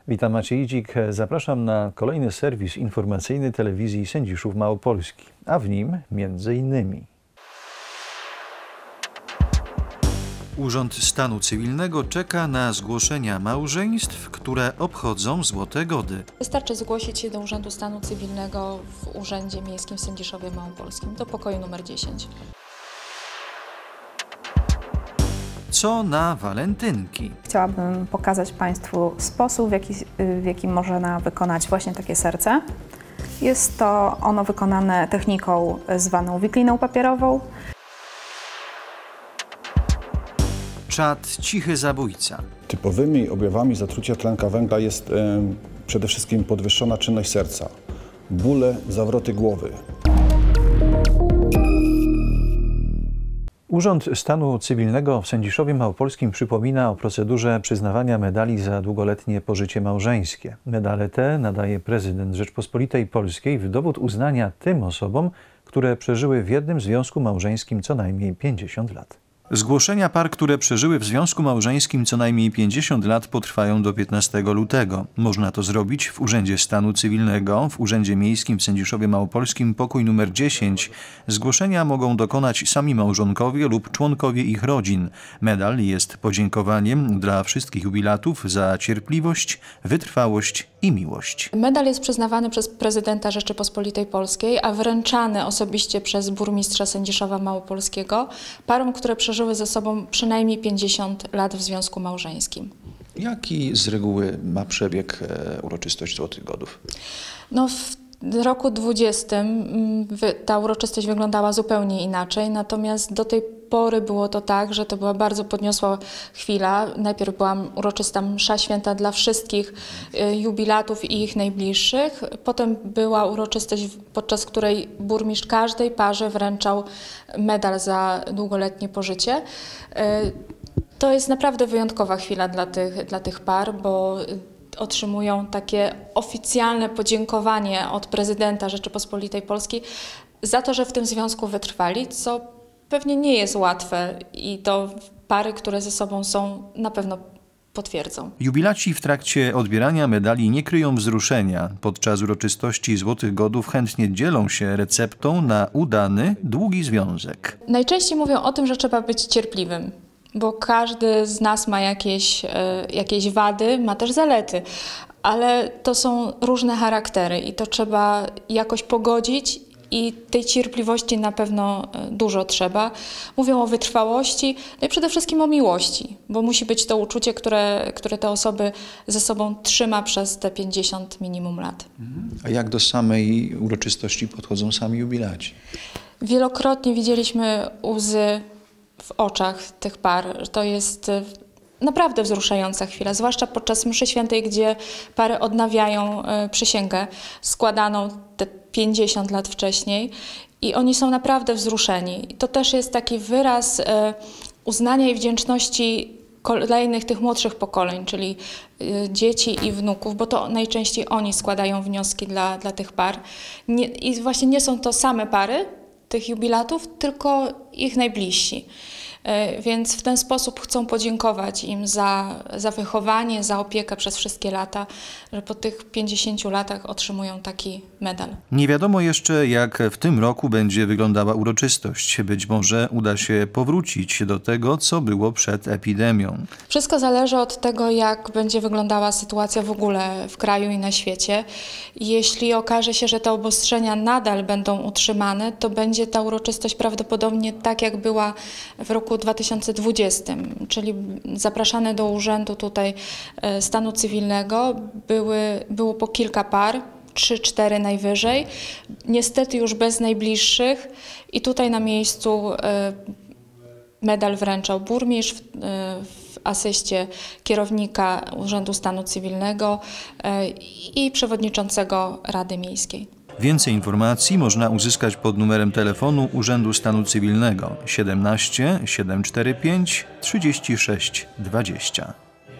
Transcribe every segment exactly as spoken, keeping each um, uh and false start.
Witam, Maciej Idzik. Zapraszam na kolejny serwis informacyjny telewizji Sędziszów Małopolski, a w nim między innymi Urząd Stanu Cywilnego czeka na zgłoszenia małżeństw, które obchodzą złote gody. Wystarczy zgłosić się do Urzędu Stanu Cywilnego w Urzędzie Miejskim w Sędziszowie Małopolskim, do pokoju numer dziesięć. Co na walentynki? Chciałabym pokazać Państwu sposób, w jaki, w jaki można wykonać właśnie takie serce. Jest to ono wykonane techniką zwaną wikliną papierową. Czad cichy zabójca. Typowymi objawami zatrucia tlenka węgla jest e, przede wszystkim podwyższona czynność serca, bóle, zawroty głowy. Urząd Stanu Cywilnego w Sędziszowie Małopolskim przypomina o procedurze przyznawania medali za długoletnie pożycie małżeńskie. Medale te nadaje prezydent Rzeczpospolitej Polskiej w dowód uznania tym osobom, które przeżyły w jednym związku małżeńskim co najmniej pięćdziesiąt lat. Zgłoszenia par, które przeżyły w związku małżeńskim co najmniej pięćdziesiąt lat, potrwają do piętnastego lutego. Można to zrobić w Urzędzie Stanu Cywilnego, w Urzędzie Miejskim w Sędziszowie Małopolskim, pokój numer dziesięć. Zgłoszenia mogą dokonać sami małżonkowie lub członkowie ich rodzin. Medal jest podziękowaniem dla wszystkich jubilatów za cierpliwość, wytrwałość i miłość. Medal jest przyznawany przez prezydenta Rzeczypospolitej Polskiej, a wręczany osobiście przez burmistrza Sędziszowa Małopolskiego parom, które przeżyły ze sobą przynajmniej pięćdziesiąt lat w związku małżeńskim. Jaki z reguły ma przebieg e, uroczystość Złotych Godów? No, w roku dwudziestym ta uroczystość wyglądała zupełnie inaczej, natomiast do tej pory było to tak, że to była bardzo podniosła chwila. Najpierw była uroczysta msza święta dla wszystkich jubilatów i ich najbliższych. Potem była uroczystość, podczas której burmistrz każdej parze wręczał medal za długoletnie pożycie. To jest naprawdę wyjątkowa chwila dla tych, dla tych par, bo otrzymują takie oficjalne podziękowanie od prezydenta Rzeczypospolitej Polskiej za to, że w tym związku wytrwali, co pewnie nie jest łatwe i to pary, które ze sobą są, na pewno potwierdzą. Jubilaci w trakcie odbierania medali nie kryją wzruszenia. Podczas uroczystości Złotych Godów chętnie dzielą się receptą na udany, długi związek. Najczęściej mówią o tym, że trzeba być cierpliwym, bo każdy z nas ma jakieś, jakieś wady, ma też zalety, ale to są różne charaktery i to trzeba jakoś pogodzić i tej cierpliwości na pewno dużo trzeba. Mówią o wytrwałości, no i przede wszystkim o miłości, bo musi być to uczucie, które, które te osoby ze sobą trzyma przez te pięćdziesiąt minimum lat. A jak do samej uroczystości podchodzą sami jubilaci? Wielokrotnie widzieliśmy łzy w oczach tych par. To jest naprawdę wzruszająca chwila, zwłaszcza podczas mszy świętej, gdzie pary odnawiają przysięgę składaną te pięćdziesiąt lat wcześniej i oni są naprawdę wzruszeni. I to też jest taki wyraz uznania i wdzięczności kolejnych tych młodszych pokoleń, czyli dzieci i wnuków, bo to najczęściej oni składają wnioski dla, dla tych par. Nie, i właśnie nie są to same pary tych jubilatów, tylko ich najbliżsi. Więc w ten sposób chcą podziękować im za, za wychowanie, za opiekę przez wszystkie lata, że po tych pięćdziesięciu latach otrzymują taki medal. Nie wiadomo jeszcze, jak w tym roku będzie wyglądała uroczystość. Być może uda się powrócić do tego, co było przed epidemią. Wszystko zależy od tego, jak będzie wyglądała sytuacja w ogóle w kraju i na świecie. Jeśli okaże się, że te obostrzenia nadal będą utrzymane, to będzie ta uroczystość prawdopodobnie tak, jak była w roku dwa tysiące dwudziestym, czyli zapraszane do urzędu tutaj stanu cywilnego były, było po kilka par, trzy, cztery najwyżej, niestety już bez najbliższych i tutaj na miejscu medal wręczał burmistrz w, w asyście kierownika Urzędu Stanu Cywilnego i przewodniczącego Rady Miejskiej. Więcej informacji można uzyskać pod numerem telefonu Urzędu Stanu Cywilnego siedemnaście siedemset czterdzieści pięć trzydzieści sześć dwadzieścia.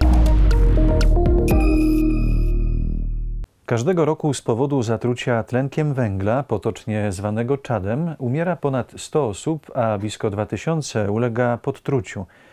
Każdego roku z powodu zatrucia tlenkiem węgla, potocznie zwanego czadem, umiera ponad sto osób, a blisko dwa tysiące ulega podtruciu.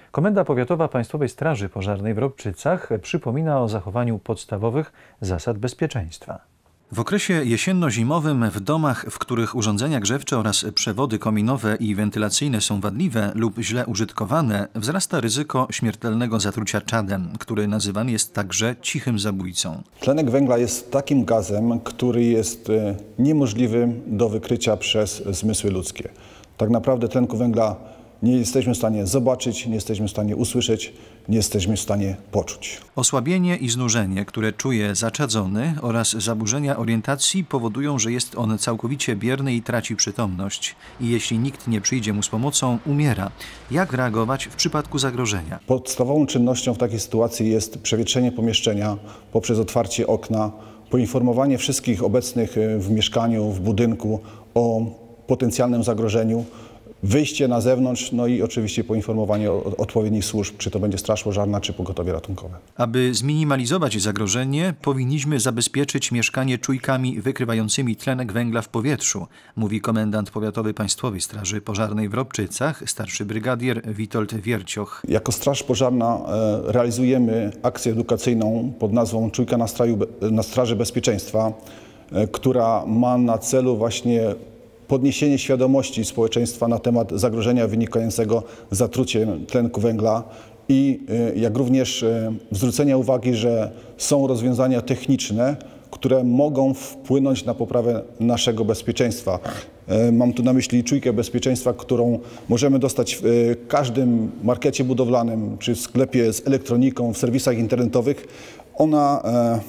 Komenda Powiatowa Państwowej Straży Pożarnej w Ropczycach przypomina o zachowaniu podstawowych zasad bezpieczeństwa. W okresie jesienno-zimowym w domach, w których urządzenia grzewcze oraz przewody kominowe i wentylacyjne są wadliwe lub źle użytkowane, wzrasta ryzyko śmiertelnego zatrucia czadem, który nazywany jest także cichym zabójcą. Tlenek węgla jest takim gazem, który jest niemożliwy do wykrycia przez zmysły ludzkie. Tak naprawdę tlenku węgla nie jesteśmy w stanie zobaczyć, nie jesteśmy w stanie usłyszeć, nie jesteśmy w stanie poczuć. Osłabienie i znużenie, które czuje zaczadzony, oraz zaburzenia orientacji powodują, że jest on całkowicie bierny i traci przytomność. I jeśli nikt nie przyjdzie mu z pomocą, umiera. Jak reagować w przypadku zagrożenia? Podstawową czynnością w takiej sytuacji jest przewietrzenie pomieszczenia poprzez otwarcie okna, poinformowanie wszystkich obecnych w mieszkaniu, w budynku o potencjalnym zagrożeniu, wyjście na zewnątrz, no i oczywiście poinformowanie odpowiednich służb, czy to będzie straż pożarna, czy pogotowie ratunkowe. Aby zminimalizować zagrożenie, powinniśmy zabezpieczyć mieszkanie czujkami wykrywającymi tlenek węgla w powietrzu, mówi komendant powiatowy Państwowej Straży Pożarnej w Ropczycach, starszy brygadier Witold Wiercioch. Jako Straż Pożarna realizujemy akcję edukacyjną pod nazwą Czujka na, straju, na Straży Bezpieczeństwa, która ma na celu właśnie podniesienie świadomości społeczeństwa na temat zagrożenia wynikającego z zatruciem tlenku węgla i jak również zwrócenia uwagi, że są rozwiązania techniczne, które mogą wpłynąć na poprawę naszego bezpieczeństwa. Mam tu na myśli czujkę bezpieczeństwa, którą możemy dostać w każdym markecie budowlanym czy w sklepie z elektroniką, w serwisach internetowych. Ona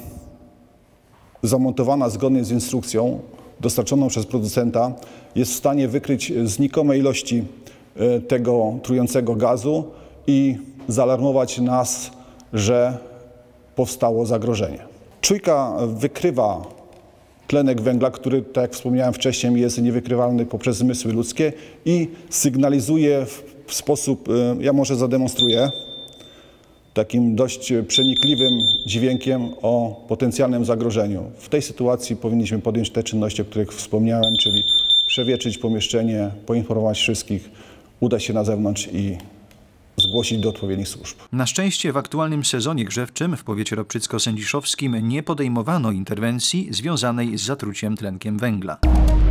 zamontowana zgodnie z instrukcją dostarczoną przez producenta jest w stanie wykryć znikome ilości tego trującego gazu i zaalarmować nas, że powstało zagrożenie. Czujka wykrywa tlenek węgla, który, tak jak wspomniałem wcześniej, jest niewykrywalny poprzez zmysły ludzkie i sygnalizuje w sposób, ja może zademonstruję, takim dość przenikliwym dźwiękiem o potencjalnym zagrożeniu. W tej sytuacji powinniśmy podjąć te czynności, o których wspomniałem, czyli przewietrzyć pomieszczenie, poinformować wszystkich, udać się na zewnątrz i zgłosić do odpowiednich służb. Na szczęście w aktualnym sezonie grzewczym w powiecie ropczycko-sędziszowskim nie podejmowano interwencji związanej z zatruciem tlenkiem węgla.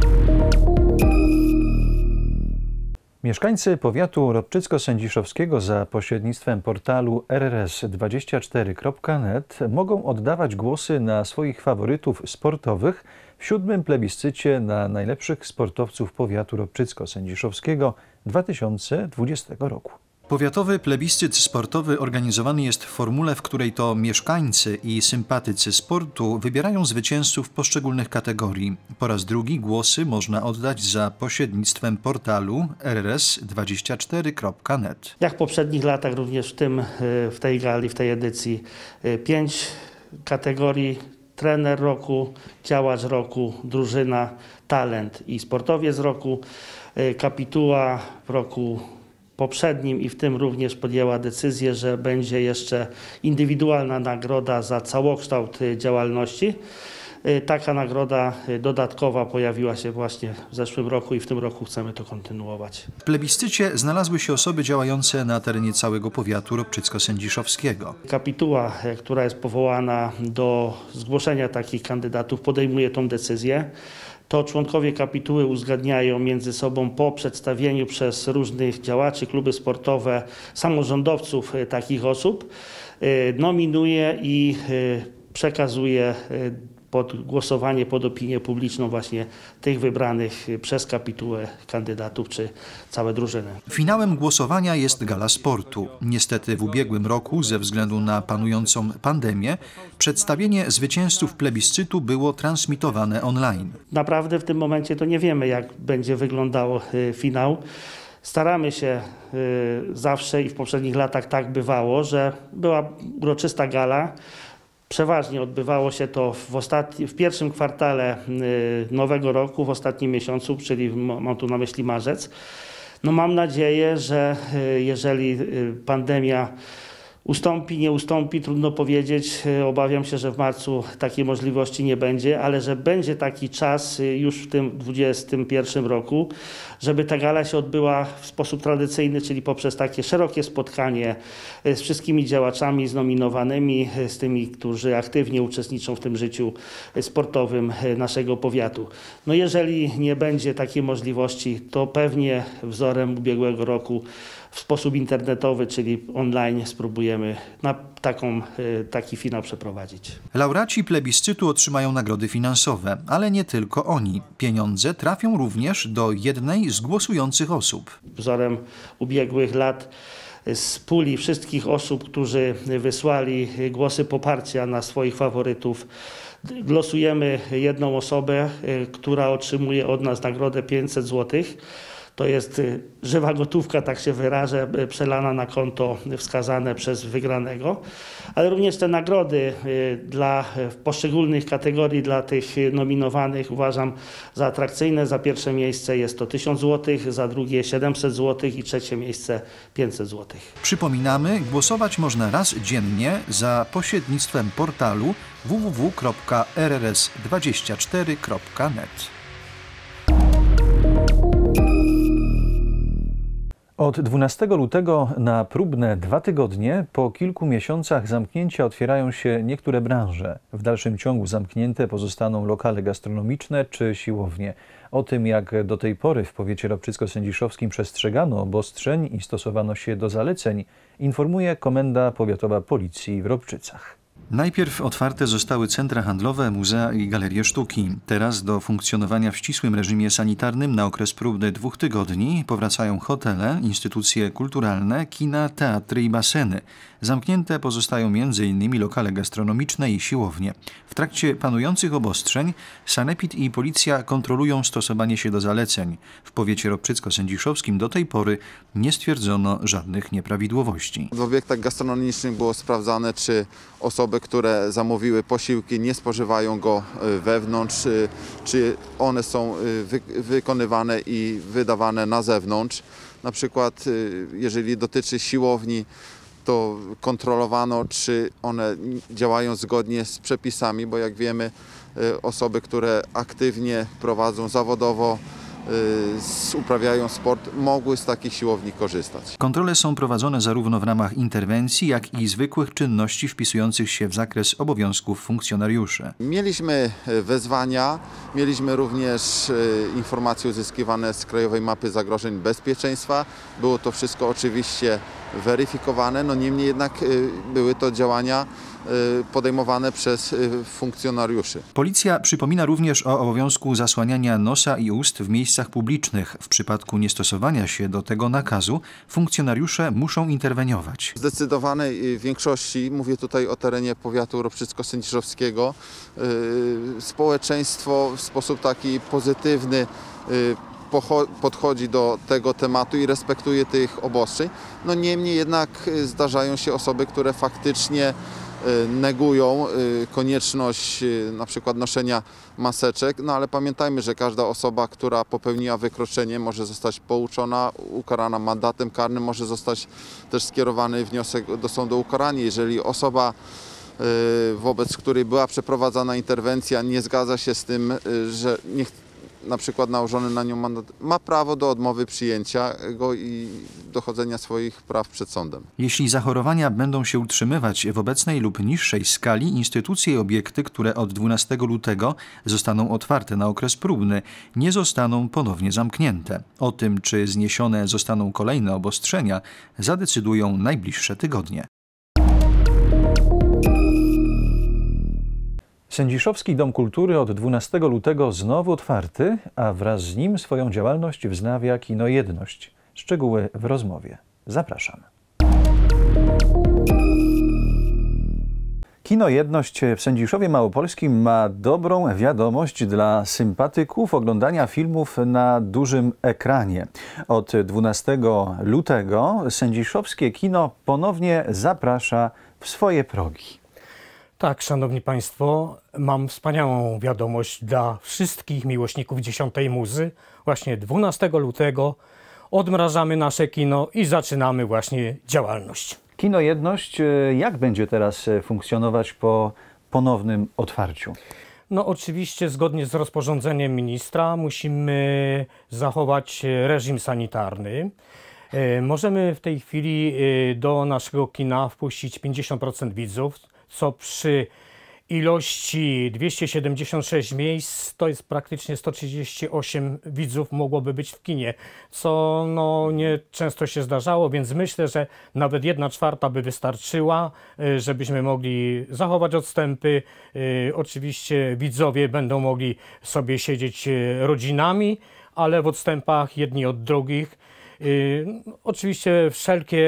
Mieszkańcy powiatu ropczycko-sędziszowskiego za pośrednictwem portalu R R S dwadzieścia cztery kropka net mogą oddawać głosy na swoich faworytów sportowych w siódmym plebiscycie na najlepszych sportowców powiatu ropczycko-sędziszowskiego dwa tysiące dwudziestego roku. Powiatowy plebiscyt sportowy organizowany jest w formule, w której to mieszkańcy i sympatycy sportu wybierają zwycięzców poszczególnych kategorii. Po raz drugi głosy można oddać za pośrednictwem portalu R R S dwadzieścia cztery kropka net. Jak w poprzednich latach, również w tym, w tej gali, w tej edycji pięć kategorii: trener roku, działacz roku, drużyna, talent i sportowiec roku. Kapituła w roku poprzednim i w tym również podjęła decyzję, że będzie jeszcze indywidualna nagroda za całokształt działalności. Taka nagroda dodatkowa pojawiła się właśnie w zeszłym roku i w tym roku chcemy to kontynuować. W plebiscycie znalazły się osoby działające na terenie całego powiatu ropczycko-sędziszowskiego. Kapituła, która jest powołana do zgłoszenia takich kandydatów, podejmuje tą decyzję. To członkowie kapituły uzgadniają między sobą po przedstawieniu przez różnych działaczy, kluby sportowe, samorządowców takich osób, nominuje i przekazuje pod głosowanie, pod opinię publiczną właśnie tych wybranych przez kapitułę kandydatów czy całe drużyny. Finałem głosowania jest gala sportu. Niestety w ubiegłym roku ze względu na panującą pandemię przedstawienie zwycięzców plebiscytu było transmitowane online. Naprawdę w tym momencie to nie wiemy, jak będzie wyglądał finał. Staramy się zawsze i w poprzednich latach tak bywało, że była uroczysta gala. Przeważnie odbywało się to w, ostatni, w pierwszym kwartale nowego roku, w ostatnim miesiącu, czyli mam tu na myśli marzec. No mam nadzieję, że jeżeli pandemia Ustąpi, nie ustąpi, trudno powiedzieć. Obawiam się, że w marcu takiej możliwości nie będzie, ale że będzie taki czas już w tym dwudziestym pierwszym roku, żeby ta gala się odbyła w sposób tradycyjny, czyli poprzez takie szerokie spotkanie z wszystkimi działaczami znominowanymi, z tymi, którzy aktywnie uczestniczą w tym życiu sportowym naszego powiatu. No jeżeli nie będzie takiej możliwości, to pewnie wzorem ubiegłego roku w sposób internetowy, czyli online, spróbujemy na taką, taki finał przeprowadzić. Laureaci plebiscytu otrzymają nagrody finansowe, ale nie tylko oni. Pieniądze trafią również do jednej z głosujących osób. Wzorem ubiegłych lat z puli wszystkich osób, którzy wysłali głosy poparcia na swoich faworytów, losujemy jedną osobę, która otrzymuje od nas nagrodę pięćset złotych. To jest żywa gotówka, tak się wyrażę, przelana na konto wskazane przez wygranego. Ale również te nagrody dla poszczególnych kategorii, dla tych nominowanych uważam za atrakcyjne. Za pierwsze miejsce jest to tysiąc złotych, za drugie siedemset złotych i trzecie miejsce pięćset złotych. Przypominamy, głosować można raz dziennie za pośrednictwem portalu w w w kropka r r s dwadzieścia cztery kropka net. Od dwunastego lutego na próbne dwa tygodnie po kilku miesiącach zamknięcia otwierają się niektóre branże. W dalszym ciągu zamknięte pozostaną lokale gastronomiczne czy siłownie. O tym, jak do tej pory w powiecie ropczycko-sędziszowskim przestrzegano obostrzeń i stosowano się do zaleceń, informuje Komenda Powiatowa Policji w Ropczycach. Najpierw otwarte zostały centra handlowe, muzea i galerie sztuki. Teraz do funkcjonowania w ścisłym reżimie sanitarnym na okres próbny dwóch tygodni powracają hotele, instytucje kulturalne, kina, teatry i baseny. Zamknięte pozostają między innymi lokale gastronomiczne i siłownie. W trakcie panujących obostrzeń sanepid i policja kontrolują stosowanie się do zaleceń. W powiecie ropczycko-sędziszowskim do tej pory nie stwierdzono żadnych nieprawidłowości. W obiektach gastronomicznych było sprawdzane, czy osoby, które zamówiły posiłki, nie spożywają go wewnątrz, czy one są wy- wykonywane i wydawane na zewnątrz. Na przykład jeżeli dotyczy siłowni, to kontrolowano, czy one działają zgodnie z przepisami, bo jak wiemy, osoby, które aktywnie prowadzą zawodowo, uprawiają sport, mogły z takich siłowni korzystać. Kontrole są prowadzone zarówno w ramach interwencji, jak i zwykłych czynności wpisujących się w zakres obowiązków funkcjonariuszy. Mieliśmy wezwania, mieliśmy również informacje uzyskiwane z Krajowej Mapy Zagrożeń Bezpieczeństwa. Było to wszystko oczywiście weryfikowane, no niemniej jednak były to działania podejmowane przez funkcjonariuszy. Policja przypomina również o obowiązku zasłaniania nosa i ust w miejscach publicznych. W przypadku niestosowania się do tego nakazu funkcjonariusze muszą interweniować. W zdecydowanej większości, mówię tutaj o terenie powiatu ropczycko-sędziszowskiego, społeczeństwo w sposób taki pozytywny podchodzi do tego tematu i respektuje tych obostrzeń. No niemniej jednak zdarzają się osoby, które faktycznie negują konieczność na przykład noszenia maseczek, no ale pamiętajmy, że każda osoba, która popełniła wykroczenie, może zostać pouczona, ukarana mandatem karnym, może zostać też skierowany wniosek do sądu o ukaranie. Jeżeli osoba, wobec której była przeprowadzana interwencja, nie zgadza się z tym, że nie na przykład nałożony na nią mandat, ma prawo do odmowy przyjęcia go i dochodzenia swoich praw przed sądem. Jeśli zachorowania będą się utrzymywać w obecnej lub niższej skali, instytucje i obiekty, które od dwunastego lutego zostaną otwarte na okres próbny, nie zostaną ponownie zamknięte. O tym, czy zniesione zostaną kolejne obostrzenia, zadecydują najbliższe tygodnie. Sędziszowski Dom Kultury od dwunastego lutego znowu otwarty, a wraz z nim swoją działalność wznawia Kino Jedność. Szczegóły w rozmowie. Zapraszam. Kino Jedność w Sędziszowie Małopolskim ma dobrą wiadomość dla sympatyków oglądania filmów na dużym ekranie. Od dwunastego lutego Sędziszowskie Kino ponownie zaprasza w swoje progi. Tak, szanowni państwo, mam wspaniałą wiadomość dla wszystkich miłośników dziesiątej muzy. Właśnie dwunastego lutego odmrażamy nasze kino i zaczynamy właśnie działalność. Kino Jedność, jak będzie teraz funkcjonować po ponownym otwarciu? No oczywiście zgodnie z rozporządzeniem ministra musimy zachować reżim sanitarny. Możemy w tej chwili do naszego kina wpuścić pięćdziesiąt procent widzów, co przy ilości dwieście siedemdziesiąt sześć miejsc to jest praktycznie sto trzydzieści osiem widzów mogłoby być w kinie, co no nie często się zdarzało, więc myślę, że nawet jedna czwarta by wystarczyła, żebyśmy mogli zachować odstępy. Oczywiście widzowie będą mogli sobie siedzieć rodzinami, ale w odstępach jedni od drugich. Yy, oczywiście wszelkie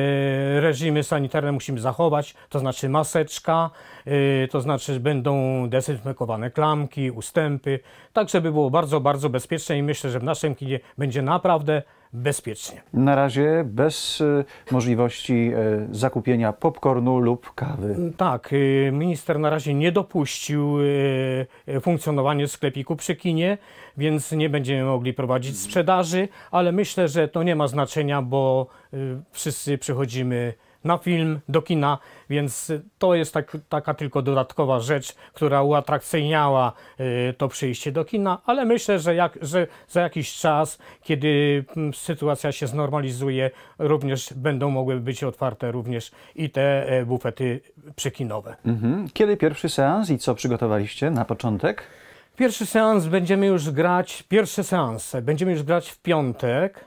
yy, reżimy sanitarne musimy zachować, to znaczy maseczka, yy, to znaczy będą dezynfekowane klamki, ustępy, tak żeby było bardzo, bardzo bezpiecznie i myślę, że w naszym kinie będzie naprawdę bezpiecznie. Na razie bez y, możliwości y, zakupienia popcornu lub kawy. Tak, y, minister na razie nie dopuścił y, y, funkcjonowania sklepiku przy kinie, więc nie będziemy mogli prowadzić sprzedaży, ale myślę, że to nie ma znaczenia, bo y, wszyscy przychodzimy na film, do kina, więc to jest tak, taka tylko dodatkowa rzecz, która uatrakcyjniała y, to przyjście do kina, ale myślę, że, jak, że za jakiś czas, kiedy m, sytuacja się znormalizuje, również będą mogły być otwarte również i te e, bufety przykinowe. Mhm. Kiedy pierwszy seans i co przygotowaliście na początek? Pierwszy seans będziemy już grać, pierwsze seanse będziemy już grać w piątek,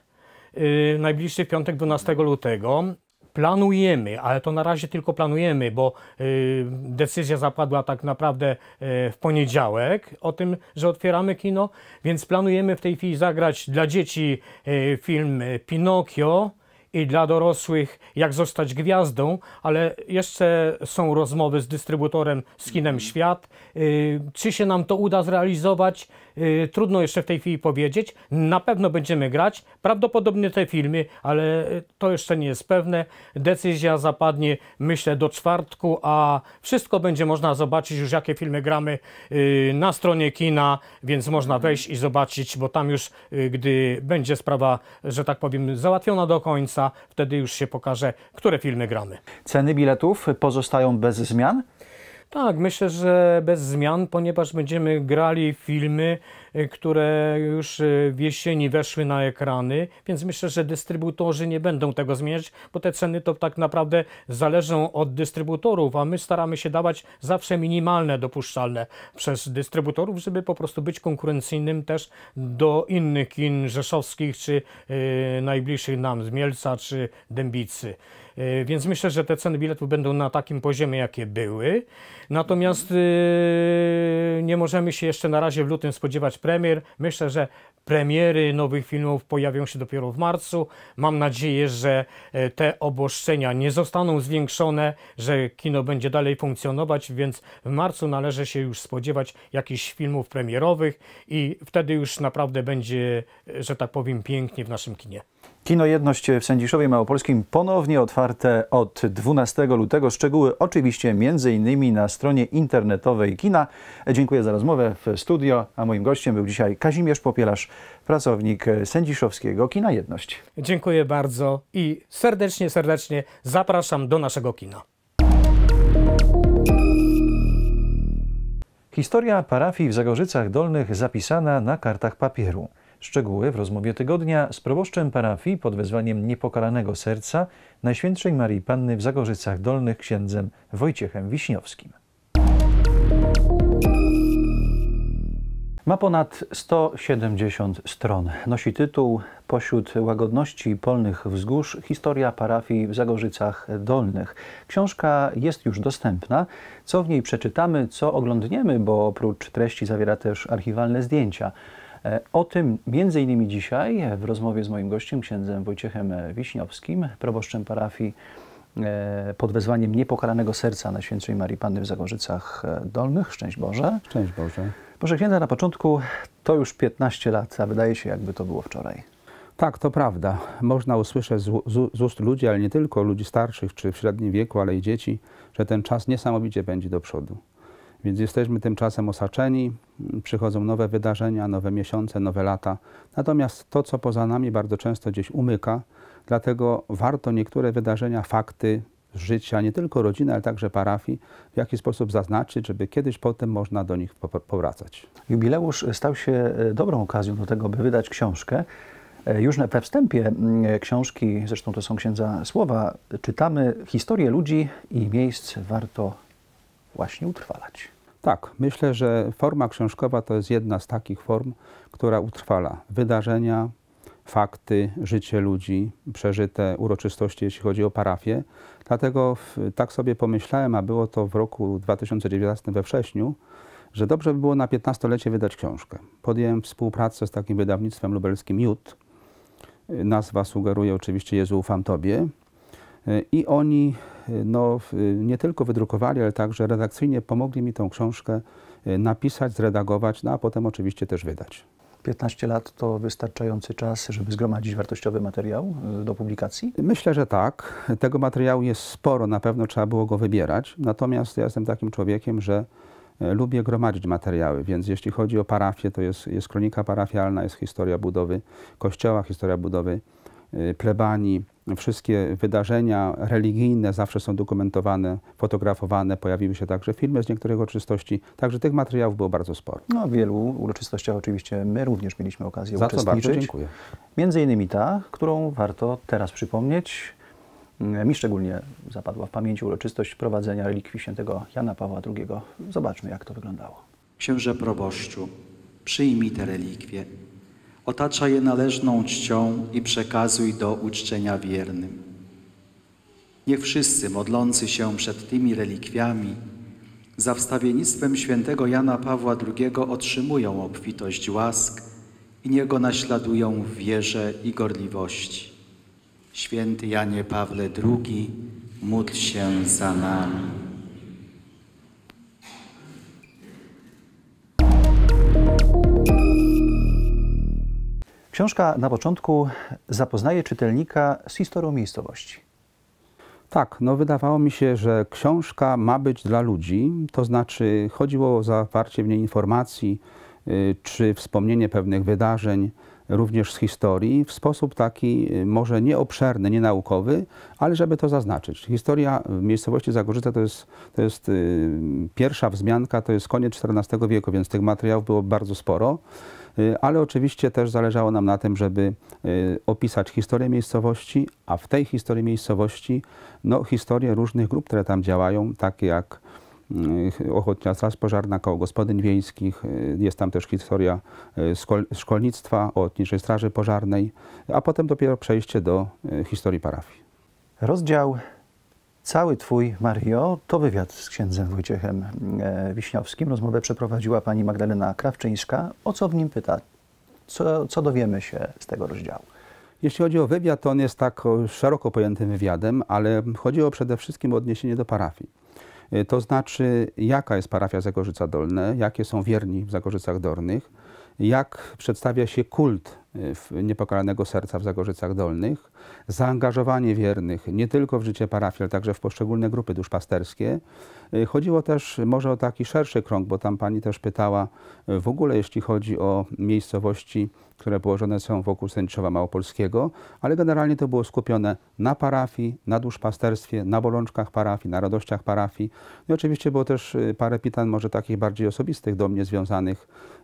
y, najbliższy piątek dwunastego lutego. Planujemy, ale to na razie tylko planujemy, bo y, decyzja zapadła tak naprawdę y, w poniedziałek o tym, że otwieramy kino, więc planujemy w tej chwili zagrać dla dzieci y, film Pinokio i dla dorosłych Jak zostać gwiazdą, ale jeszcze są rozmowy z dystrybutorem, z Kinem Świat. Y, czy się nam to uda zrealizować? Y, trudno jeszcze w tej chwili powiedzieć. Na pewno będziemy grać, prawdopodobnie te filmy, ale to jeszcze nie jest pewne. Decyzja zapadnie, myślę, do czwartku, a wszystko będzie można zobaczyć już, jakie filmy gramy y, na stronie kina, więc można wejść i zobaczyć, bo tam już, y, gdy będzie sprawa, że tak powiem, załatwiona do końca, wtedy już się pokaże, które filmy gramy. Ceny biletów pozostają bez zmian? Tak, myślę, że bez zmian, ponieważ będziemy grali filmy, które już w jesieni weszły na ekrany, więc myślę, że dystrybutorzy nie będą tego zmieniać, bo te ceny to tak naprawdę zależą od dystrybutorów, a my staramy się dawać zawsze minimalne dopuszczalne przez dystrybutorów, żeby po prostu być konkurencyjnym też do innych kin rzeszowskich, czy yy, najbliższych nam z Mielca, czy Dębicy. Yy, więc myślę, że te ceny biletów będą na takim poziomie, jakie były. Natomiast yy, nie możemy się jeszcze na razie w lutym spodziewać premier. Myślę, że premiery nowych filmów pojawią się dopiero w marcu. Mam nadzieję, że te obostrzenia nie zostaną zwiększone, że kino będzie dalej funkcjonować, więc w marcu należy się już spodziewać jakichś filmów premierowych i wtedy już naprawdę będzie, że tak powiem, pięknie w naszym kinie. Kino Jedność w Sędziszowie Małopolskim ponownie otwarte od dwunastego lutego. Szczegóły oczywiście między innymi na stronie internetowej kina. Dziękuję za rozmowę w studio, a moim gościem był dzisiaj Kazimierz Popielarz, pracownik Sędziszowskiego Kina Jedność. Dziękuję bardzo i serdecznie, serdecznie zapraszam do naszego kina. Historia parafii w Zagorzycach Dolnych zapisana na kartach papieru. Szczegóły w rozmowie tygodnia z proboszczem parafii pod wezwaniem Niepokalanego Serca Najświętszej Maryi Panny w Zagorzycach Dolnych księdzem Wojciechem Wiśniowskim. Ma ponad sto siedemdziesiąt stron. Nosi tytuł Pośród łagodności polnych wzgórz historia parafii w Zagorzycach Dolnych. Książka jest już dostępna. Co w niej przeczytamy, co oglądniemy, bo oprócz treści zawiera też archiwalne zdjęcia. O tym między innymi dzisiaj w rozmowie z moim gościem, księdzem Wojciechem Wiśniowskim, proboszczem parafii pod wezwaniem Niepokalanego Serca Najświętszej Maryi Panny w Zagorzycach Dolnych. Szczęść Boże. Szczęść Boże. Proszę księdza, na początku to już piętnaście lat, a wydaje się, jakby to było wczoraj. Tak, to prawda. Można usłyszeć z, z, z ust ludzi, ale nie tylko ludzi starszych czy w średnim wieku, ale i dzieci, że ten czas niesamowicie pędzi do przodu. Więc jesteśmy tym czasem osaczeni, przychodzą nowe wydarzenia, nowe miesiące, nowe lata. Natomiast to, co poza nami, bardzo często gdzieś umyka, dlatego warto niektóre wydarzenia, fakty życia nie tylko rodziny, ale także parafii, w jaki sposób zaznaczyć, żeby kiedyś potem można do nich powracać. Jubileusz stał się dobrą okazją do tego, by wydać książkę. Już we wstępie książki, zresztą to są księdza słowa, czytamy: historię ludzi i miejsc warto właśnie utrwalać. Tak, myślę, że forma książkowa to jest jedna z takich form, która utrwala wydarzenia, fakty, życie ludzi, przeżyte uroczystości, jeśli chodzi o parafię. Dlatego w, tak sobie pomyślałem, a było to w roku dwa tysiące dziewiętnastym we wrześniu, że dobrze by było na piętnastolecie wydać książkę. Podjąłem współpracę z takim wydawnictwem lubelskim Jud. Nazwa sugeruje oczywiście Jezu, ufam Tobie. I oni no, nie tylko wydrukowali, ale także redakcyjnie pomogli mi tą książkę napisać, zredagować, no a potem oczywiście też wydać. piętnaście lat to wystarczający czas, żeby zgromadzić wartościowy materiał do publikacji? Myślę, że tak. Tego materiału jest sporo, na pewno trzeba było go wybierać. Natomiast ja jestem takim człowiekiem, że lubię gromadzić materiały, więc jeśli chodzi o parafię, to jest, jest kronika parafialna, jest historia budowy kościoła, historia budowy plebanii. Wszystkie wydarzenia religijne zawsze są dokumentowane, fotografowane, pojawiły się także filmy z niektórych uroczystości, także tych materiałów było bardzo sporo. No, w wielu uroczystościach oczywiście my również mieliśmy okazję Za co uczestniczyć. bardzo dziękuję. Między innymi ta, którą warto teraz przypomnieć. Mi szczególnie zapadła w pamięci uroczystość wprowadzenia relikwii świętego Jana Pawła drugiego. Zobaczmy, jak to wyglądało. Księże proboszczu, przyjmij te relikwie. Otaczaj je należną czcią i przekazuj do uczczenia wiernym. Niech wszyscy modlący się przed tymi relikwiami za wstawiennictwem świętego Jana Pawła drugiego otrzymują obfitość łask i niech go naśladują w wierze i gorliwości. Święty Janie Pawle drugi, módl się za nami. Książka na początku zapoznaje czytelnika z historią miejscowości. Tak, no wydawało mi się, że książka ma być dla ludzi, to znaczy chodziło o zawarcie w niej informacji, y, czy wspomnienie pewnych wydarzeń, również z historii, w sposób taki y, może nie obszerny, nie naukowy, ale żeby to zaznaczyć. Historia w miejscowości Zagorzyce to jest, to jest y, pierwsza wzmianka, to jest koniec czternastego wieku, więc tych materiałów było bardzo sporo. Ale oczywiście też zależało nam na tym, żeby opisać historię miejscowości, a w tej historii miejscowości no, historię różnych grup, które tam działają, takie jak Ochotnicza Straż Pożarna, Koło Gospodyń Wiejskich, jest tam też historia szkolnictwa, Ochotniczej Straży Pożarnej, a potem dopiero przejście do historii parafii. Rozdział cały Twój, Mario, to wywiad z księdzem Wojciechem Wiśniowskim. Rozmowę przeprowadziła pani Magdalena Krawczyńska. O co w nim pyta? Co, co dowiemy się z tego rozdziału? Jeśli chodzi o wywiad, to on jest tak szeroko pojętym wywiadem, ale chodziło przede wszystkim o odniesienie do parafii. To znaczy, jaka jest parafia Zagorzyca Dolne, jakie są wierni w Zagorzycach Dolnych, jak przedstawia się kult Niepokalanego Serca w Zagorzycach Dolnych, zaangażowanie wiernych nie tylko w życie parafii, ale także w poszczególne grupy duszpasterskie. Chodziło też może o taki szerszy krąg, bo tam pani też pytała w ogóle, jeśli chodzi o miejscowości, które położone są wokół Sędziszowa Małopolskiego, ale generalnie to było skupione na parafii, na duszpasterstwie, na bolączkach parafii, na radościach parafii. I oczywiście było też parę pytań może takich bardziej osobistych do mnie związanych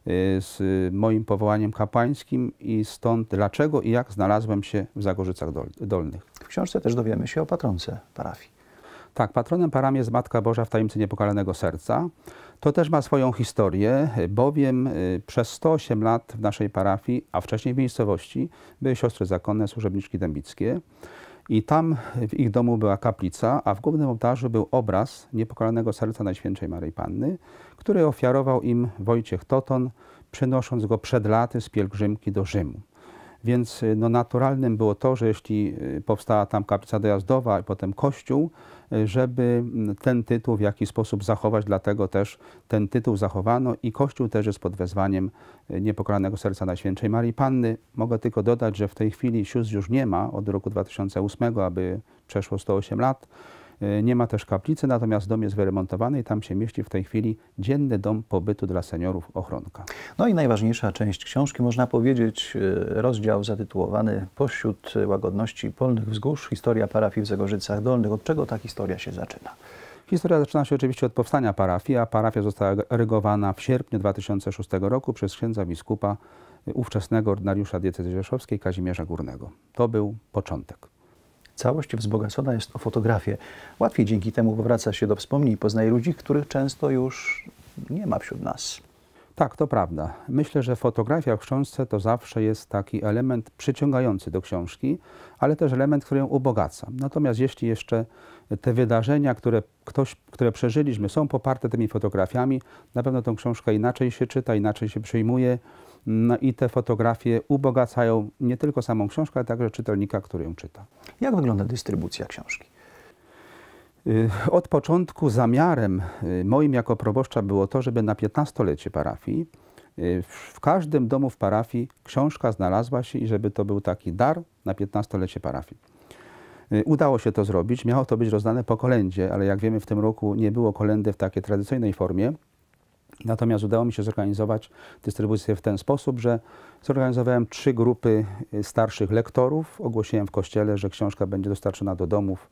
z moim powołaniem kapłańskim i stąd dlaczego i jak znalazłem się w Zagorzycach Dolnych. W książce też dowiemy się o patronce parafii. Tak, patronem parafii jest Matka Boża w Tajemnicy Niepokalanego Serca. To też ma swoją historię, bowiem przez sto osiem lat w naszej parafii, a wcześniej w miejscowości, były siostry zakonne, służebniczki dębickie. I tam w ich domu była kaplica, a w głównym ołtarzu był obraz Niepokalanego Serca Najświętszej Maryi Panny, który ofiarował im Wojciech Toton, przynosząc go przed laty z pielgrzymki do Rzymu. Więc no, naturalnym było to, że jeśli powstała tam kaplica dojazdowa i potem kościół, żeby ten tytuł w jakiś sposób zachować, dlatego też ten tytuł zachowano i kościół też jest pod wezwaniem Niepokalanego Serca Najświętszej Maryi Panny. Mogę tylko dodać, że w tej chwili sióstr już nie ma od roku dwa tysiące ósmego, aby przeszło sto osiem lat. Nie ma też kaplicy, natomiast dom jest wyremontowany i tam się mieści w tej chwili dzienny dom pobytu dla seniorów Ochronka. No i najważniejsza część książki, można powiedzieć, rozdział zatytułowany Pośród łagodności polnych wzgórz, historia parafii w Zagorzycach Dolnych. Od czego ta historia się zaczyna? Historia zaczyna się oczywiście od powstania parafii, a parafia została erygowana w sierpniu dwa tysiące szóstego roku przez księdza biskupa, ówczesnego ordynariusza diecezji rzeszowskiej Kazimierza Górnego. To był początek. Całość wzbogacona jest o fotografię. Łatwiej dzięki temu powraca się do wspomnień i poznaje ludzi, których często już nie ma wśród nas. Tak, to prawda. Myślę, że fotografia w książce to zawsze jest taki element przyciągający do książki, ale też element, który ją ubogaca. Natomiast jeśli jeszcze te wydarzenia, które, ktoś, które przeżyliśmy, są poparte tymi fotografiami, na pewno tę książkę inaczej się czyta, inaczej się przyjmuje. No i te fotografie ubogacają nie tylko samą książkę, ale także czytelnika, który ją czyta. Jak wygląda dystrybucja książki? Od początku zamiarem moim jako proboszcza było to, żeby na piętnastolecie parafii w każdym domu w parafii książka znalazła się i żeby to był taki dar na piętnastolecie parafii. Udało się to zrobić, miało to być rozdane po kolędzie, ale jak wiemy w tym roku nie było kolędy w takiej tradycyjnej formie. Natomiast udało mi się zorganizować dystrybucję w ten sposób, że zorganizowałem trzy grupy starszych lektorów. Ogłosiłem w kościele, że książka będzie dostarczona do domów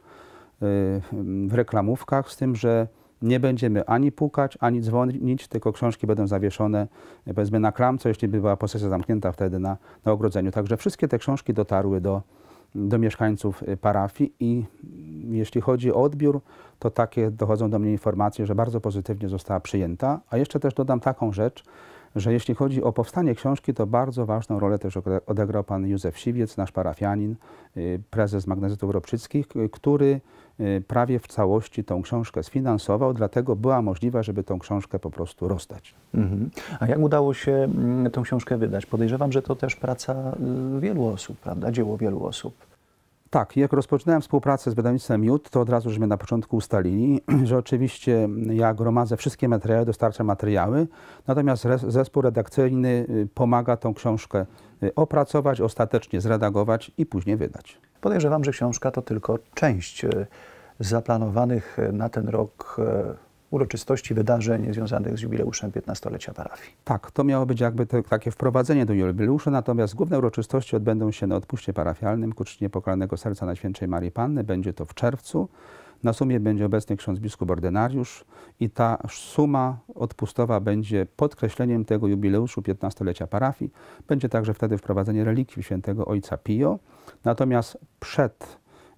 w reklamówkach, z tym, że nie będziemy ani pukać, ani dzwonić, tylko książki będą zawieszone powiedzmy na klamce, jeśli by była posesja zamknięta wtedy na, na ogrodzeniu. Także wszystkie te książki dotarły do, do mieszkańców parafii i jeśli chodzi o odbiór, to takie dochodzą do mnie informacje, że bardzo pozytywnie została przyjęta. A jeszcze też dodam taką rzecz, że jeśli chodzi o powstanie książki, to bardzo ważną rolę też odegrał pan Józef Siwiec, nasz parafianin, prezes Magnezytów Ropczyckich, który prawie w całości tą książkę sfinansował, dlatego była możliwa, żeby tą książkę po prostu rozdać. Mhm. A jak udało się tą książkę wydać? Podejrzewam, że to też praca wielu osób, prawda? Dzieło wielu osób. Tak, jak rozpoczynałem współpracę z wydawnictwem Miód, to od razu żeśmy na początku ustalili, że oczywiście ja gromadzę wszystkie materiały, dostarczam materiały, natomiast zespół redakcyjny pomaga tą książkę opracować, ostatecznie zredagować i później wydać. Podejrzewam, że książka to tylko część zaplanowanych na ten rok uroczystości, wydarzeń związanych z jubileuszem piętnastolecia parafii. Tak, to miało być jakby te, takie wprowadzenie do jubileuszu, natomiast główne uroczystości odbędą się na odpuście parafialnym ku czci Niepokalanego Serca Najświętszej Maryi Panny. Będzie to w czerwcu. Na sumie będzie obecny ksiądz biskup ordynariusz i ta suma odpustowa będzie podkreśleniem tego jubileuszu piętnastolecia parafii. Będzie także wtedy wprowadzenie relikwii świętego ojca Pio. Natomiast przed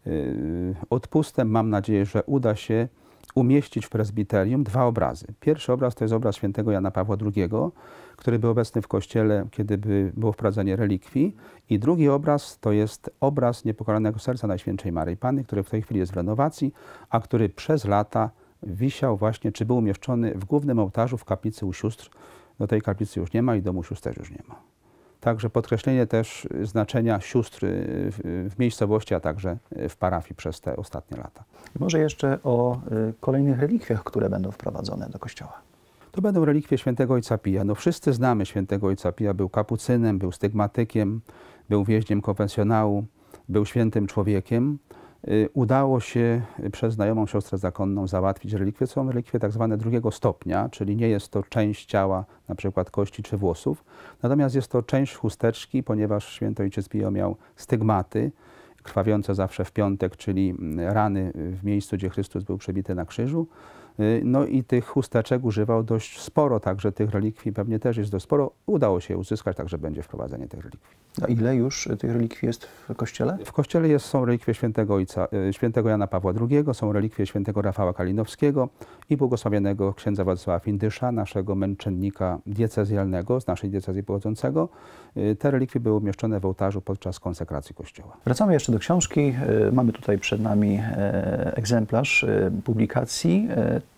yy, odpustem mam nadzieję, że uda się umieścić w prezbiterium dwa obrazy. Pierwszy obraz to jest obraz świętego Jana Pawła drugiego, który był obecny w kościele, kiedy by było wprowadzenie relikwii. I drugi obraz to jest obraz Niepokalanego Serca Najświętszej Maryi Panny, który w tej chwili jest w renowacji, a który przez lata wisiał właśnie, czy był umieszczony w głównym ołtarzu w kaplicy u sióstr. Do tej kaplicy już nie ma i domu sióstr też już nie ma. Także podkreślenie też znaczenia sióstr w, w miejscowości, a także w parafii przez te ostatnie lata. I może jeszcze o y, kolejnych relikwiach, które będą wprowadzone do kościoła. To będą relikwie świętego ojca Pia. No wszyscy znamy świętego ojca Pia. Był kapucynem, był stygmatykiem, był więźniem konfesjonału, był świętym człowiekiem. Y, udało się przez znajomą siostrę zakonną załatwić relikwie. Są relikwie tak zwane drugiego stopnia, czyli nie jest to część ciała, na przykład kości czy włosów. Natomiast jest to część chusteczki, ponieważ święty ojciec Pio miał stygmaty, krwawiące zawsze w piątek, czyli rany w miejscu, gdzie Chrystus był przebity na krzyżu. No i tych chusteczek używał dość sporo, także tych relikwii pewnie też jest dość sporo. Udało się je uzyskać, także będzie wprowadzenie tych relikwii. A ile już tych relikwii jest w kościele? W kościele jest, są relikwie świętego ojca, świętego Jana Pawła drugiego, są relikwie świętego Rafała Kalinowskiego i błogosławionego księdza Władysława Findysza, naszego męczennika diecezjalnego, z naszej diecezji pochodzącego. Te relikwie były umieszczone w ołtarzu podczas konsekracji kościoła. Wracamy jeszcze do książki. Mamy tutaj przed nami egzemplarz publikacji.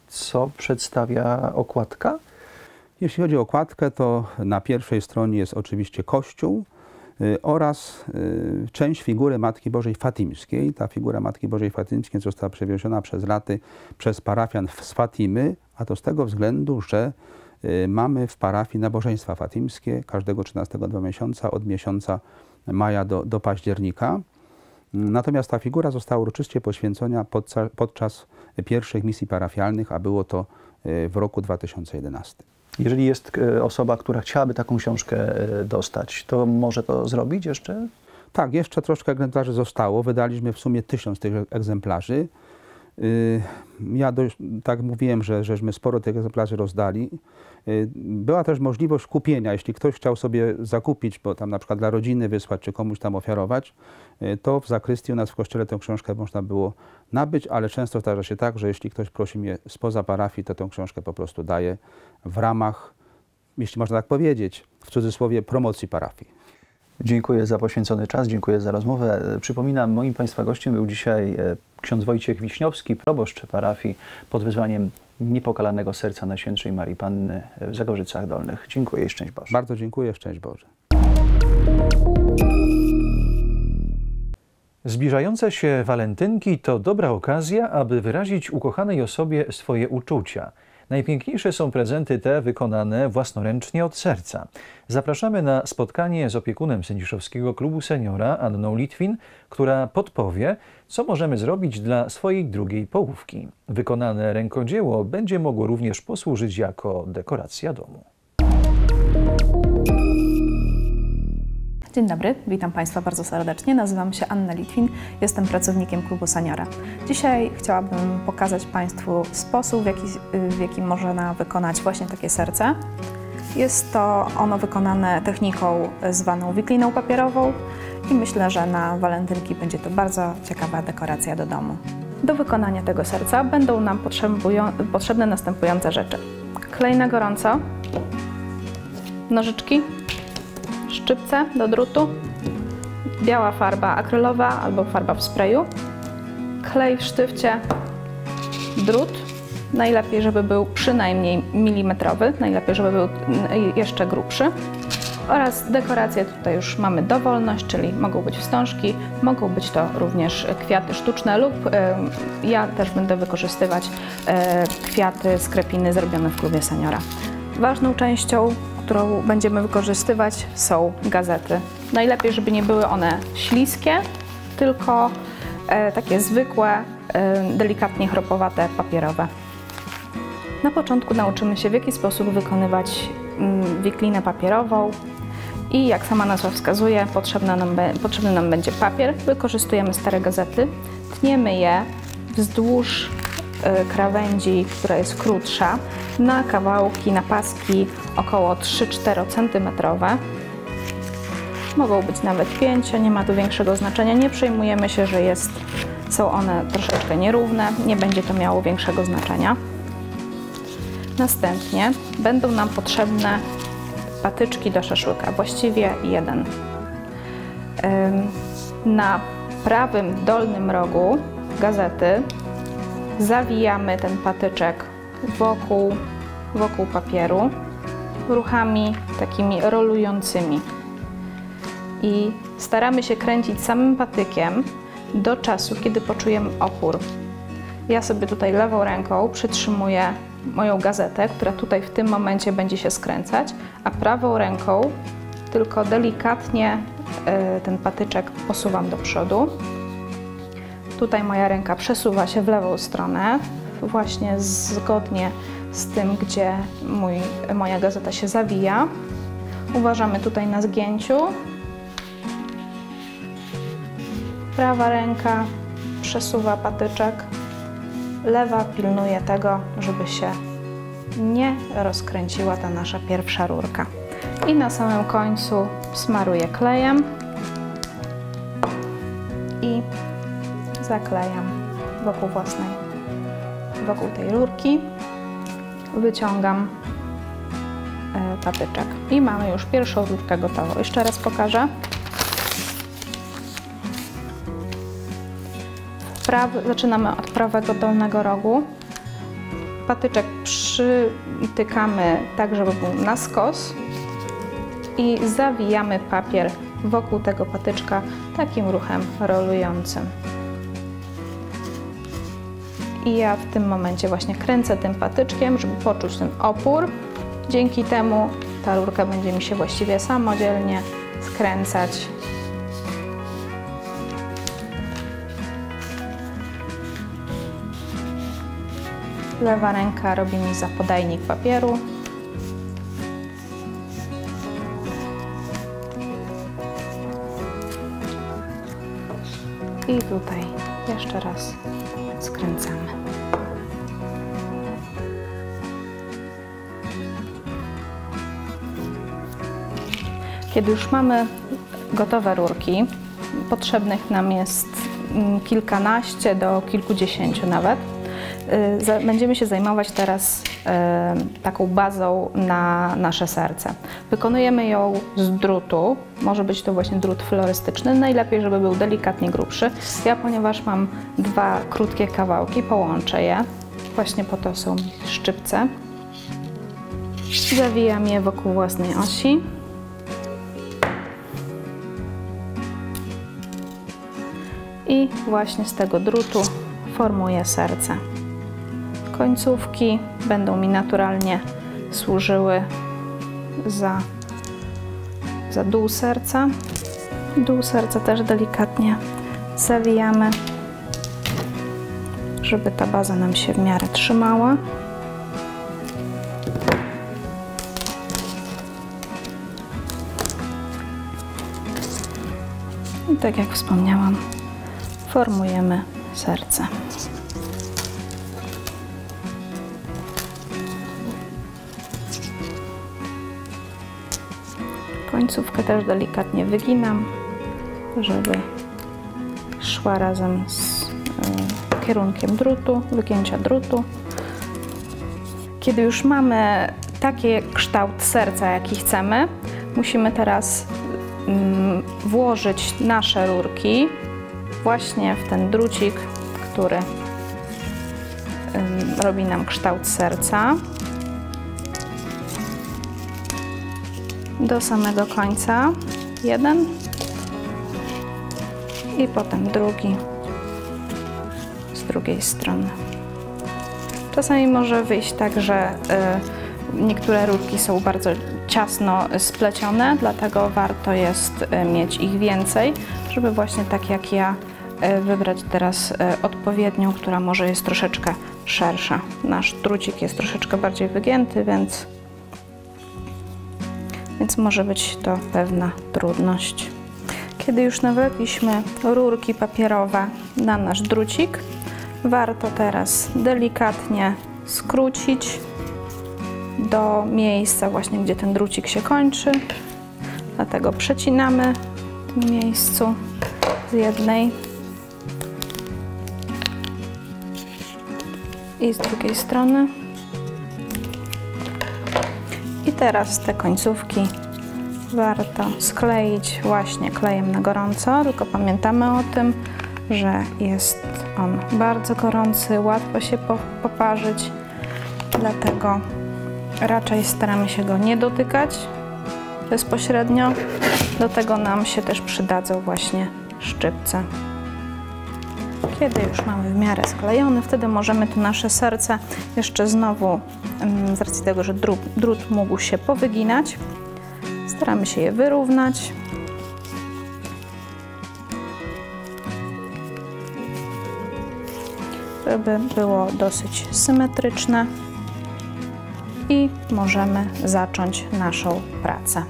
Co przedstawia okładka? Jeśli chodzi o okładkę, to na pierwszej stronie jest oczywiście Kościół y, oraz y, część figury Matki Bożej Fatimskiej. Ta figura Matki Bożej Fatimskiej została przewieziona przez laty przez parafian z Fatimy, a to z tego względu, że y, mamy w parafii nabożeństwa fatimskie każdego trzynastego dwa miesiąca, od miesiąca maja do, do października. Natomiast ta figura została uroczyście poświęcona podca- podczas pierwszych misji parafialnych, a było to w roku dwa tysiące jedenastym. Jeżeli jest e, osoba, która chciałaby taką książkę e, dostać, to może to zrobić jeszcze? Tak, jeszcze troszkę egzemplarzy zostało. Wydaliśmy w sumie tysiąc tych egzemplarzy. Yy, Ja dość, tak mówiłem, że żeśmy sporo tych egzemplarzy rozdali. Yy, Była też możliwość kupienia, jeśli ktoś chciał sobie zakupić, bo tam na przykład dla rodziny wysłać, czy komuś tam ofiarować, yy, to w zakrystii u nas w kościele tę książkę można było nabyć, ale często zdarza się tak, że jeśli ktoś prosi mnie spoza parafii, to tę książkę po prostu daję w ramach, jeśli można tak powiedzieć, w cudzysłowie, promocji parafii. Dziękuję za poświęcony czas, dziękuję za rozmowę. Przypominam, moim Państwa gościem był dzisiaj ksiądz Wojciech Wiśniowski, proboszcz parafii pod wezwaniem Niepokalanego Serca Najświętszej Marii Panny w Zagorzycach Dolnych. Dziękuję i szczęść Boże. Bardzo dziękuję, szczęść Boże. Zbliżające się walentynki to dobra okazja, aby wyrazić ukochanej osobie swoje uczucia. Najpiękniejsze są prezenty te wykonane własnoręcznie od serca. Zapraszamy na spotkanie z opiekunem Sędziszowskiego Klubu Seniora Anną Litwin, która podpowie, co możemy zrobić dla swojej drugiej połówki. Wykonane rękodzieło będzie mogło również posłużyć jako dekoracja domu. Dzień dobry, witam Państwa bardzo serdecznie. Nazywam się Anna Litwin, jestem pracownikiem Klubu Seniora. Dzisiaj chciałabym pokazać Państwu sposób, w jaki, w jaki można wykonać właśnie takie serce. Jest to ono wykonane techniką zwaną wikliną papierową i myślę, że na walentynki będzie to bardzo ciekawa dekoracja do domu. Do wykonania tego serca będą nam potrzebne następujące rzeczy. Klej na gorąco, nożyczki, szczypce do drutu, biała farba akrylowa albo farba w sprayu, klej w sztywcie, drut, najlepiej żeby był przynajmniej milimetrowy, najlepiej żeby był jeszcze grubszy, oraz dekoracje tutaj już mamy dowolność, czyli mogą być wstążki, mogą być to również kwiaty sztuczne lub ja też będę wykorzystywać kwiaty z krepiny zrobione w Klubie Seniora. Ważną częścią, którą będziemy wykorzystywać, są gazety. Najlepiej, żeby nie były one śliskie, tylko e, takie zwykłe, e, delikatnie chropowate, papierowe. Na początku nauczymy się, w jaki sposób wykonywać mm, wiklinę papierową i jak sama nazwa wskazuje, potrzebna nam, potrzebny nam będzie papier. Wykorzystujemy stare gazety, tniemy je wzdłuż e, krawędzi, która jest krótsza, na kawałki, na paski około trzy cztery centymetrowe. Mogą być nawet pięć, nie ma tu większego znaczenia. Nie przejmujemy się, że jest, są one troszeczkę nierówne, nie będzie to miało większego znaczenia. Następnie będą nam potrzebne patyczki do szaszłyka, właściwie jeden. Na prawym dolnym rogu gazety zawijamy ten patyczek wokół, wokół papieru ruchami takimi rolującymi i staramy się kręcić samym patykiem do czasu, kiedy poczujemy opór. Ja sobie tutaj lewą ręką przytrzymuję moją gazetę, która tutaj w tym momencie będzie się skręcać, a prawą ręką tylko delikatnie y, ten patyczek posuwam do przodu. Tutaj moja ręka przesuwa się w lewą stronę, właśnie zgodnie z tym, gdzie mój, moja gazeta się zawija. Uważamy tutaj na zgięciu. Prawa ręka przesuwa patyczek, lewa pilnuje tego, żeby się nie rozkręciła ta nasza pierwsza rurka. I na samym końcu smaruję klejem i zaklejam wokół własnej, wokół tej rurki. Wyciągam patyczek i mamy już pierwszą rurkę gotową. Jeszcze raz pokażę. Prawy, zaczynamy od prawego dolnego rogu. Patyczek przytykamy tak, żeby był na skos i zawijamy papier wokół tego patyczka takim ruchem rolującym. I ja w tym momencie właśnie kręcę tym patyczkiem, żeby poczuć ten opór. Dzięki temu ta rurka będzie mi się właściwie samodzielnie skręcać Lewa ręka robi mi za podajnik papieru. I tutaj jeszcze raz skręcamy. Kiedy już mamy gotowe rurki, potrzebnych nam jest kilkanaście do kilkudziesięciu nawet, będziemy się zajmować teraz taką bazą na nasze serce. Wykonujemy ją z drutu, może być to właśnie drut florystyczny, najlepiej, żeby był delikatnie grubszy. Ja, ponieważ mam dwa krótkie kawałki, połączę je, właśnie po to są szczypce. Zawijam je wokół własnej osi. I właśnie z tego drutu formuję serce. Końcówki będą mi naturalnie służyły za, za dół serca. Dół serca też delikatnie zawijamy, żeby ta baza nam się w miarę trzymała. I tak jak wspomniałam, formujemy serce. Końcówkę też delikatnie wyginam, żeby szła razem z y, kierunkiem drutu, wygięcia drutu. Kiedy już mamy taki kształt serca, jaki chcemy, musimy teraz y, włożyć nasze rurki właśnie w ten drucik, który y, robi nam kształt serca. Do samego końca jeden i potem drugi z drugiej strony. Czasami może wyjść tak, że y, niektóre rurki są bardzo ciasno splecione, dlatego warto jest y, mieć ich więcej, żeby właśnie tak jak ja y, wybrać teraz y, odpowiednią, która może jest troszeczkę szersza. Nasz drucik jest troszeczkę bardziej wygięty, więc Więc może być to pewna trudność. Kiedy już nawlekliśmy rurki papierowe na nasz drucik, warto teraz delikatnie skrócić do miejsca właśnie, gdzie ten drucik się kończy. Dlatego przecinamy w tym miejscu z jednej i z drugiej strony. I teraz te końcówki warto skleić właśnie klejem na gorąco, tylko pamiętamy o tym, że jest on bardzo gorący, łatwo się poparzyć, dlatego raczej staramy się go nie dotykać bezpośrednio. Do tego nam się też przydadzą właśnie szczypce. Kiedy już mamy w miarę sklejony, wtedy możemy to nasze serce jeszcze znowu, z racji tego, że drut, drut mógł się powyginać, staramy się je wyrównać. Żeby było dosyć symetryczne i możemy zacząć naszą pracę.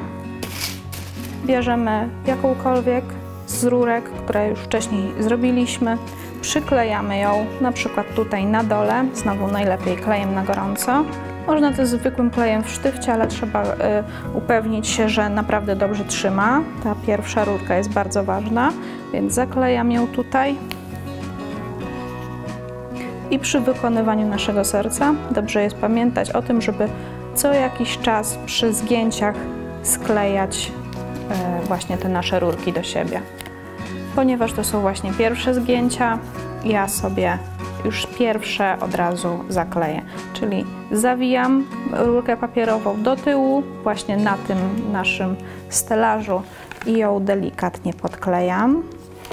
Bierzemy jakąkolwiek z rurek, które już wcześniej zrobiliśmy, przyklejamy ją na przykład tutaj na dole, znowu najlepiej klejem na gorąco. Można też zwykłym klejem w sztywcie, ale trzeba y, upewnić się, że naprawdę dobrze trzyma. Ta pierwsza rurka jest bardzo ważna, więc zaklejam ją tutaj. I przy wykonywaniu naszego serca dobrze jest pamiętać o tym, żeby co jakiś czas przy zgięciach sklejać y, właśnie te nasze rurki do siebie. Ponieważ to są właśnie pierwsze zgięcia, ja sobie już pierwsze od razu zakleję. Czyli zawijam rurkę papierową do tyłu, właśnie na tym naszym stelażu i ją delikatnie podklejam.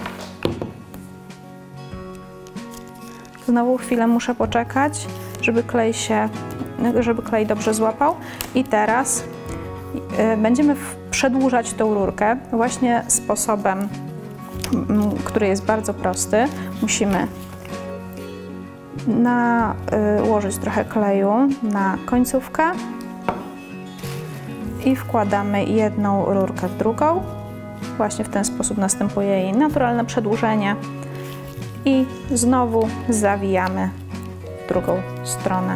Znowu chwilę muszę poczekać, żeby klej się, żeby klej dobrze złapał. I teraz będziemy przedłużać tą rurkę właśnie sposobem, który jest bardzo prosty. Musimy nałożyć trochę kleju na końcówkę i wkładamy jedną rurkę w drugą. Właśnie w ten sposób następuje jej naturalne przedłużenie i znowu zawijamy w drugą stronę.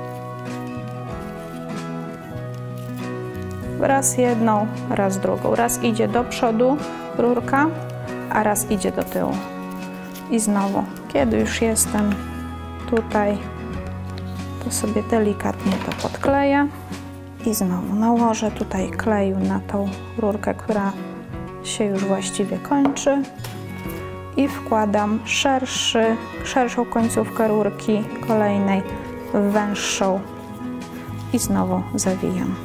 Raz jedną, raz drugą. Raz idzie do przodu rurka, a raz idzie do tyłu. I znowu, kiedy już jestem tutaj, to sobie delikatnie to podkleję i znowu nałożę tutaj kleju na tą rurkę, która się już właściwie kończy i wkładam szerszy, szerszą końcówkę rurki kolejnej w węższą i znowu zawijam.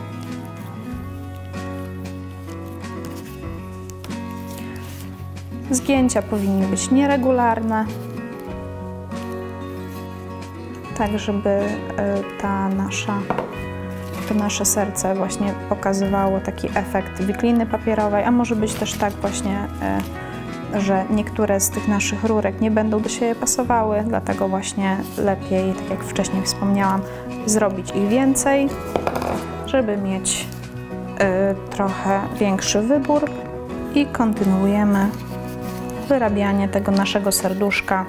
Zgięcia powinny być nieregularne, tak żeby ta nasza, to nasze serce właśnie pokazywało taki efekt wikliny papierowej, a może być też tak właśnie, że niektóre z tych naszych rurek nie będą do siebie pasowały, dlatego właśnie lepiej, tak jak wcześniej wspomniałam, zrobić ich więcej, żeby mieć trochę większy wybór i kontynuujemy wyrabianie tego naszego serduszka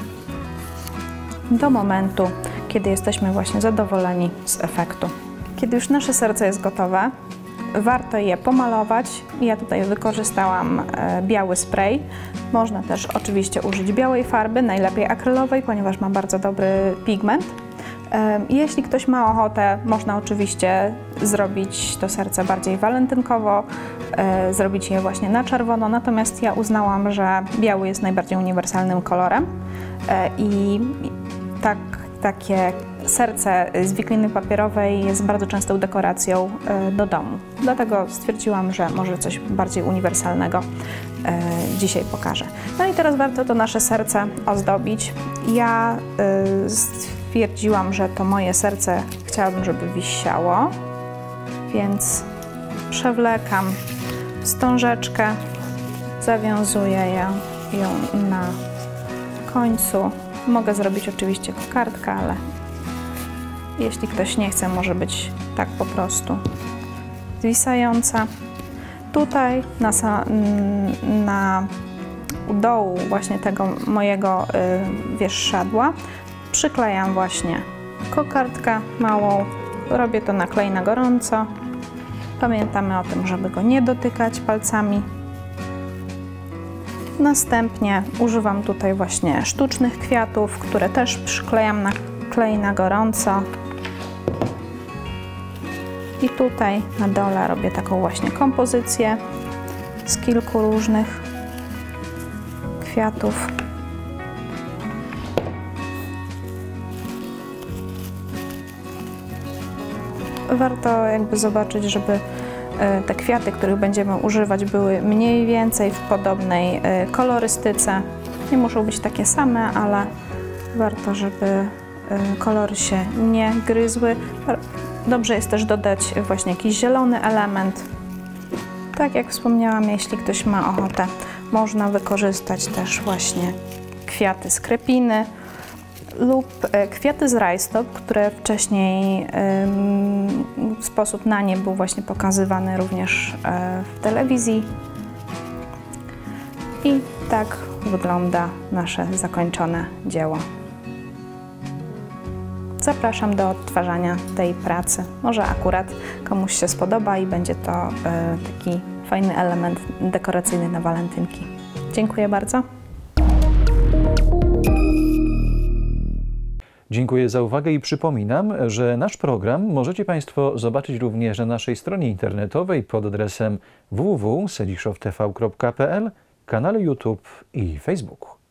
do momentu, kiedy jesteśmy właśnie zadowoleni z efektu. Kiedy już nasze serce jest gotowe, warto je pomalować. Ja tutaj wykorzystałam biały spray. Można też oczywiście użyć białej farby, najlepiej akrylowej, ponieważ ma bardzo dobry pigment. Jeśli ktoś ma ochotę, można oczywiście zrobić to serce bardziej walentynkowo, zrobić je właśnie na czerwono, natomiast ja uznałam, że biały jest najbardziej uniwersalnym kolorem i tak, takie serce z wikliny papierowej jest bardzo częstą dekoracją do domu. Dlatego stwierdziłam, że może coś bardziej uniwersalnego dzisiaj pokażę. No i teraz warto to nasze serce ozdobić. Ja stwierdziłam, że to moje serce chciałabym, żeby wisiało, więc przewlekam wstążeczkę, zawiązuję ją, ją na końcu. Mogę zrobić oczywiście kokardkę, ale jeśli ktoś nie chce, może być tak po prostu zwisająca. Tutaj na, na u dołu właśnie tego mojego y, wierzchadła przyklejam właśnie kokardkę małą. Robię to na klej na gorąco. Pamiętamy o tym, żeby go nie dotykać palcami. Następnie używam tutaj właśnie sztucznych kwiatów, które też przyklejam na klej na gorąco. I tutaj na dole robię taką właśnie kompozycję z kilku różnych kwiatów. Warto jakby zobaczyć, żeby te kwiaty, których będziemy używać, były mniej więcej w podobnej kolorystyce. Nie muszą być takie same, ale warto, żeby kolory się nie gryzły. Dobrze jest też dodać właśnie jakiś zielony element. Tak jak wspomniałam, jeśli ktoś ma ochotę, można wykorzystać też właśnie kwiaty z krepiny lub kwiaty z rajstop, które wcześniej w sposób na nie był właśnie pokazywany również w telewizji. I tak wygląda nasze zakończone dzieło. Zapraszam do odtwarzania tej pracy. Może akurat komuś się spodoba i będzie to taki fajny element dekoracyjny na walentynki. Dziękuję bardzo. Dziękuję za uwagę i przypominam, że nasz program możecie Państwo zobaczyć również na naszej stronie internetowej pod adresem w w w kropka sedziszow t v kropka p l, kanale YouTube i Facebooku.